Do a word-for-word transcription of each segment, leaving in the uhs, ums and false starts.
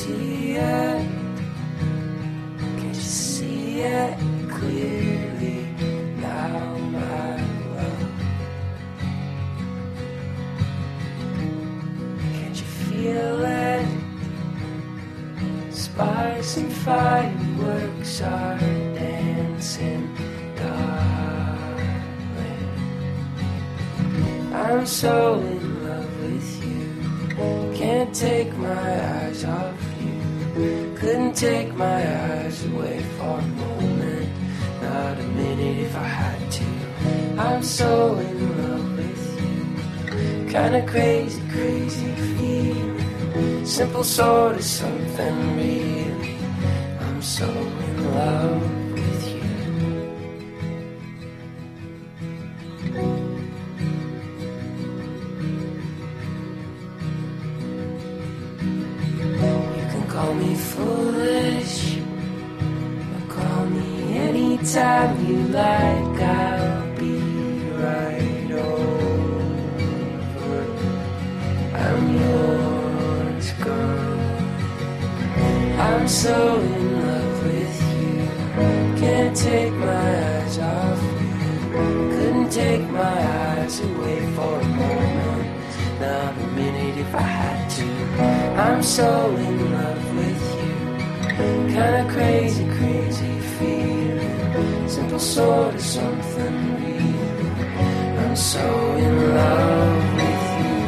see it? Can't you see it clearly now, my love? Can't you feel it? Sparks and fireworks are dancing, darling. I'm so in love with you. Can't take my eyes off you. Couldn't take my eyes away for a moment. Not a minute if I had to. I'm so in love with you. Kinda crazy, crazy feeling. Simple sort of something really. I'm so in love with you. Call me foolish, or call me anytime you like. I'll be right over. I'm yours, girl. I'm so in love with you. Can't take my eyes off you. Couldn't take my eyes away for a moment. Not a minute if I had to. I'm so in love with you. Kinda crazy, crazy feeling. Simple sort of something real. I'm so in love with you.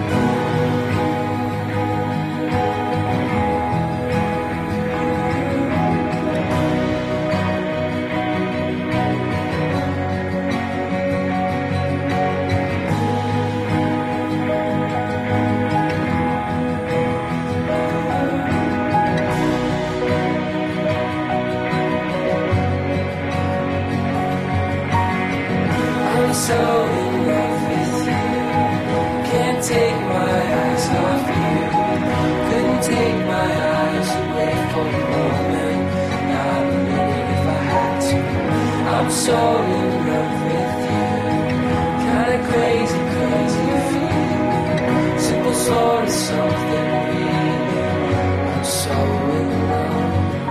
So in love with you. Can't take my eyes off you. Couldn't take my eyes away for a moment. Not a minute if I had to. I'm so in love with you. Kinda crazy, crazy feeling. Simple sort of something real. I'm so in love.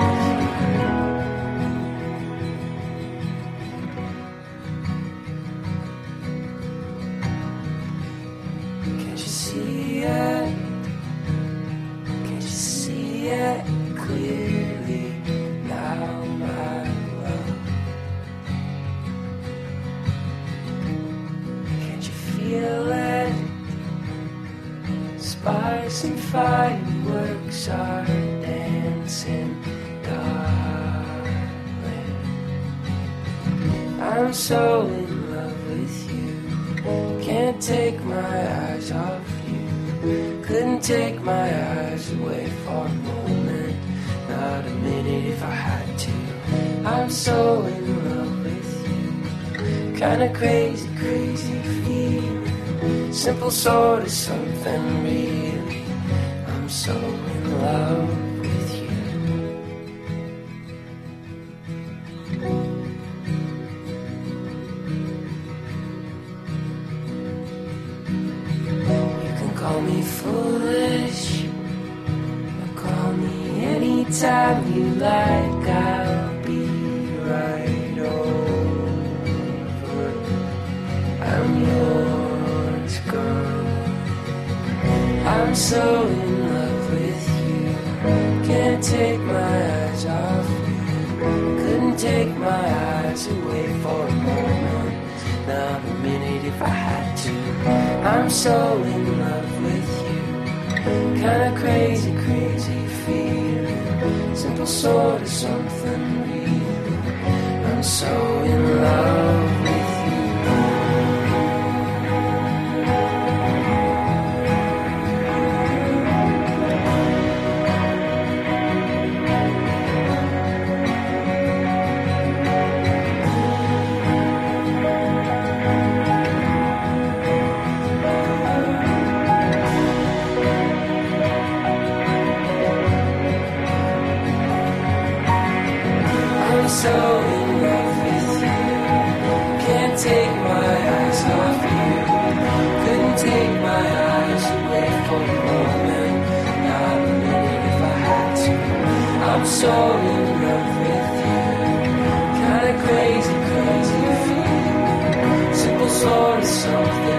See it? Can't you see it clearly now, my love? Can't you feel it? Sparks and fireworks are dancing, darling. I'm so in love with you. Can't take my eyes off you. Couldn't take my eyes away for a moment. Not a minute if I had to. I'm so in love with you. Kinda crazy, crazy feeling. Simple sort of something really. I'm so in love with you. Call me foolish, or call me anytime you like. I'll be right over. I'm yours, girl. I'm so in love with you. Can't take my eyes off you. Couldn't take my eyes away for a moment. Not a minute if I had to. I'm so in love with you. Kinda crazy, crazy feeling. Simple sort of something real. I'm so in love with you. So in love with you. Can't take my eyes off you. Couldn't take my eyes away for a moment. Not a minute if I had to. so in love with you. Kinda crazy, crazy feeling. Simple sort of something